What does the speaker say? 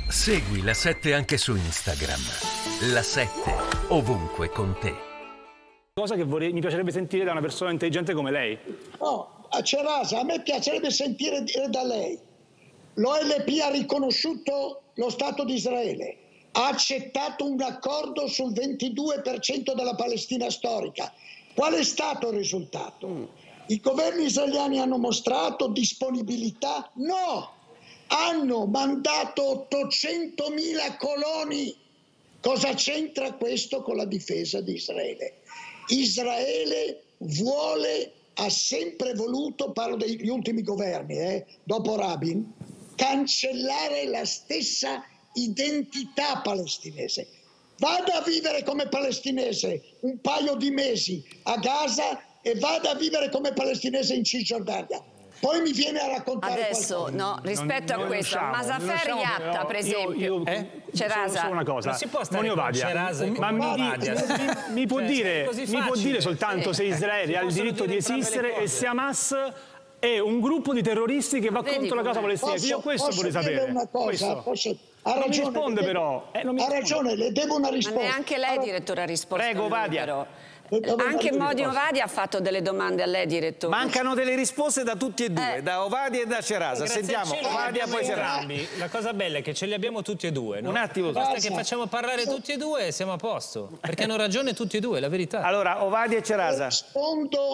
Segui La 7 anche su Instagram. La 7 ovunque con te. Cosa che mi piacerebbe sentire da una persona intelligente come lei. No, a Cerasa, a me piacerebbe sentire dire da lei. L'OLP ha riconosciuto lo Stato di Israele, ha accettato un accordo sul 22% della Palestina storica. Qual è stato il risultato? I governi israeliani hanno mostrato disponibilità? No! Hanno mandato 800.000 coloni. Cosa c'entra questo con la difesa di Israele? Israele ha sempre voluto, parlo degli ultimi governi, dopo Rabin, cancellare la stessa identità palestinese. Vada a vivere come palestinese un paio di mesi a Gaza e vada a vivere come palestinese in Cisgiordania. Poi mi viene a raccontare adesso, qualcosa. no, rispetto a questo, Masafer Yatta, per esempio, Cerasa. Solo una cosa, non si può stare Monio con Vadia, Cerasa e ma mi può dire soltanto se Israele ha il diritto di esistere e se Hamas è un gruppo di terroristi che va contro la causa palestinese. Io questo vorrei sapere. Una cosa, ha non mi ragione, risponde però. Ha ragione, le devo una risposta. Ma neanche lei, direttore, ha risposto. Prego, Vadia. Però. Anche Monio Vadia ha fatto delle domande a lei, direttore. Mancano delle risposte da tutti e due, da Ovadia e da Cerasa. Sentiamo Ovadia, poi Cerasa. La cosa bella è che ce li abbiamo tutti e due, no? Un attimo. Basta che facciamo parlare tutti e due e siamo a posto. Perché hanno ragione tutti e due, la verità. Allora, Ovadia e Cerasa. Rispondo